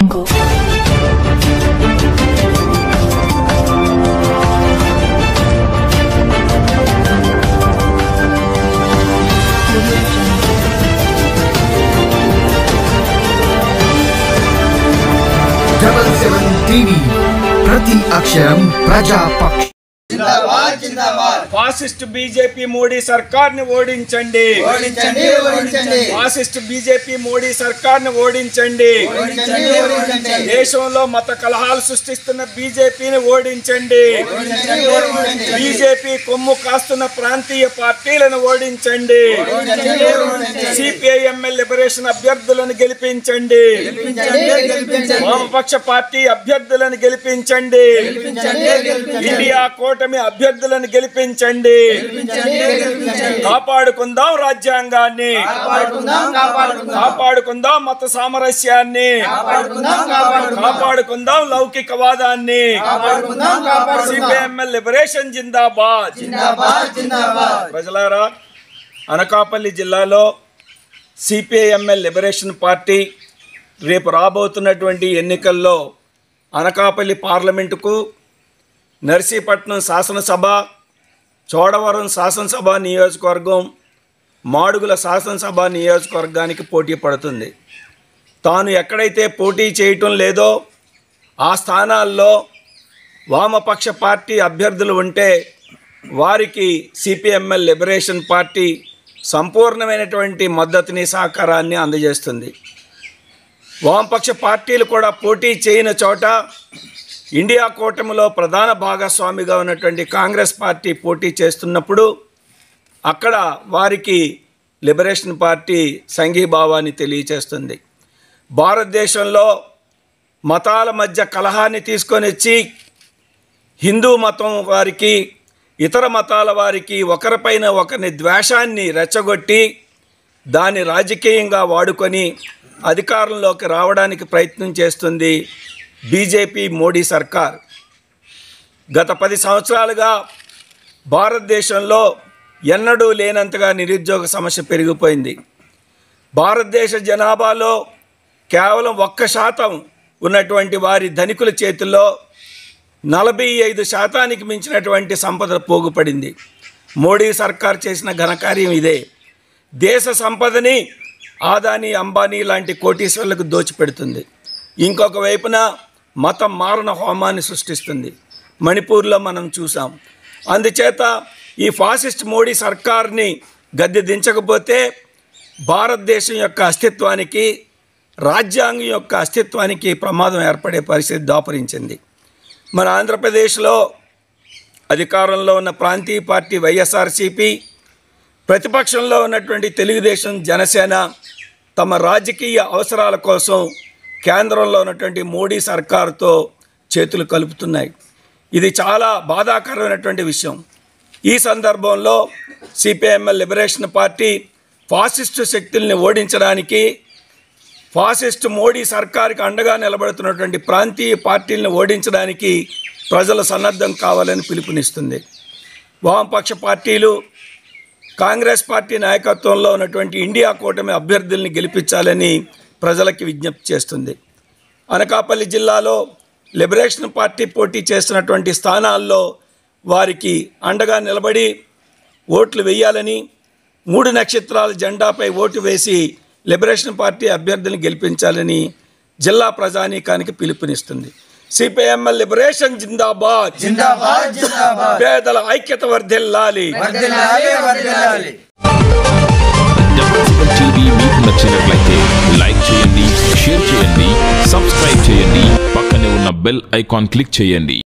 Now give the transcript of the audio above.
TV ప్రతి అక్షరం ప్రజాపక్ష जिंदाबाद जिंदाबाद फासिस्ट बीजेपी मोदी सरकार ने ఓడించండి ఓడించండి ఓడించండి फासिस्ट बीजेपी मोदी सरकार ने ఓడించండి ఓడించండి ఓడించండి దేశంలో మత కలహాలు సృష్టిస్తున్న బీజేపీని ఓడించండి ఓడించండి ఓడించండి బీజేపీ కొమ్ము కాస్తున్న ప్రాంతీయ పార్టీలను ఓడించండి ఓడించండి ఓడించండి సిపిఐఎంఎల్ లిబరేషన్ అభ్యర్థులను గెలిపించండి గెలిపించండి గెలిపించండి వామపక్ష పార్టీ అభ్యర్థులను గెలిపించండి గెలిపించండి గెలిపించండి ఇండియా కూటమి అభ్యర్థులను గెలిపించండి కాపాడుకుందాం రాజ్యాంగాన్ని కాపాడుకుందాం మత సామరస్యాన్ని కాపాడుకుందాం లౌకికవాదాన్ని సిపిఎంఎల్ లిబరేషన్ జిందాబాద్ ప్రజలారా అనకాపల్లి జిల్లాలో సిపిఐఎంఎల్ లిబరేషన్ పార్టీ రేపు రాబోతున్నటువంటి ఎన్నికల్లో అనకాపల్లి పార్లమెంటుకు నర్సీపట్నం శాసనసభ చోడవరం శాసనసభ నియోజకవర్గం మాడుగుల శాసనసభ నియోజకవర్గానికి పోటీ పడుతుంది. తాను ఎక్కడైతే పోటీ చేయటం లేదో ఆ స్థానాల్లో వామపక్ష పార్టీ అభ్యర్థులు ఉంటే వారికి సిపిఎంఎల్ లిబరేషన్ పార్టీ సంపూర్ణమైనటువంటి మద్దతుని సహకారాన్ని అందజేస్తుంది. వామపక్ష పార్టీలు కూడా పోటీ చేయని చోట ఇండియా కూటమిలో ప్రధాన భాగస్వామిగా ఉన్నటువంటి కాంగ్రెస్ పార్టీ పోటీ చేస్తున్నప్పుడు అక్కడ వారికి లిబరేషన్ పార్టీ సంఘీభావాన్ని తెలియచేస్తుంది. భారతదేశంలో మతాల మధ్య కలహాన్ని తీసుకొని వచ్చి హిందూ మతం వారికి ఇతర మతాల వారికి ఒకరిపైన ఒకరిని ద్వేషాన్ని రెచ్చగొట్టి దాన్ని రాజకీయంగా వాడుకొని అధికారంలోకి రావడానికి ప్రయత్నం చేస్తుంది బీజేపీ మోడీ సర్కార్. గత 10 సంవత్సరాలుగా భారతదేశంలో ఎన్నడూ లేనంతగా నిరుద్యోగ సమస్య పెరిగిపోయింది. భారతదేశ జనాభాలో కేవలం 1% ఉన్నటువంటి వారి ధనికుల చేతుల్లో 45% మించినటువంటి సంపద పోగుపడింది. మోడీ సర్కార్ చేసిన ఘనకార్యం ఇదే. దేశ సంపదని ఆదానీ అంబానీ లాంటి కోటీశ్వర్లకు దోచిపెడుతుంది. ఇంకొక వైపున మతం మారణ హోమాన్ని సృష్టిస్తుంది. మణిపూర్లో మనం చూసాం. అందుచేత ఈ ఫాసిస్ట్ మోడీ సర్కార్ని గద్దె దించకపోతే భారతదేశం యొక్క అస్తిత్వానికి రాజ్యాంగం యొక్క అస్తిత్వానికి ప్రమాదం ఏర్పడే పరిస్థితి దాపురించింది. మన ఆంధ్రప్రదేశ్లో అధికారంలో ఉన్న ప్రాంతీయ పార్టీ వైఎస్ఆర్సీపీ, ప్రతిపక్షంలో ఉన్నటువంటి తెలుగుదేశం జనసేన తమ రాజకీయ అవసరాల కోసం కేంద్రంలో ఉన్నటువంటి మోడీ సర్కారుతో చేతులు కలుపుతున్నాయి. ఇది చాలా బాధాకరమైనటువంటి విషయం. ఈ సందర్భంలో సిపిఐఎంఎల్ లిబరేషన్ పార్టీ ఫాసిస్టు శక్తుల్ని ఓడించడానికి, ఫాసిస్ట్ మోడీ సర్కారుకి అండగా నిలబడుతున్నటువంటి ప్రాంతీయ పార్టీలను ఓడించడానికి ప్రజలు సన్నద్ధం కావాలని పిలుపునిస్తుంది. వామపక్ష పార్టీలు కాంగ్రెస్ పార్టీ నాయకత్వంలో ఉన్నటువంటి ఇండియా కూటమి అభ్యర్థుల్ని గెలిపించాలని ప్రజలకి విజ్ఞప్తి చేస్తుంది. అనకాపల్లి జిల్లాలో లిబరేషన్ పార్టీ పోటీ చేస్తున్నటువంటి స్థానాల్లో వారికి అండగా నిలబడి ఓట్లు వేయాలని, 3 నక్షత్రాల జెండాపై ఓటు వేసి లిబరేషన్ పార్టీ అభ్యర్థులను గెలిపించాలని జిల్లా ప్రజానీకానికి పిలుపునిస్తుంది. సిపిఐఎంఎల్ లిబరేషన్ జిందాబాద్ जिंदाबाद जिंदाबाद పేదల ఐక్యత వర్ధిల్లాలి. వర్ధిల్లాలి వర్ధిల్లాలి. టీవీ మీకు నచ్చినట్లయితే లైక్ చేయండి, షేర్ చేయండి, సబ్స్క్రైబ్ చేయండి, పక్కనే ఉన్న బెల్ ఐకాన్ క్లిక్ చేయండి.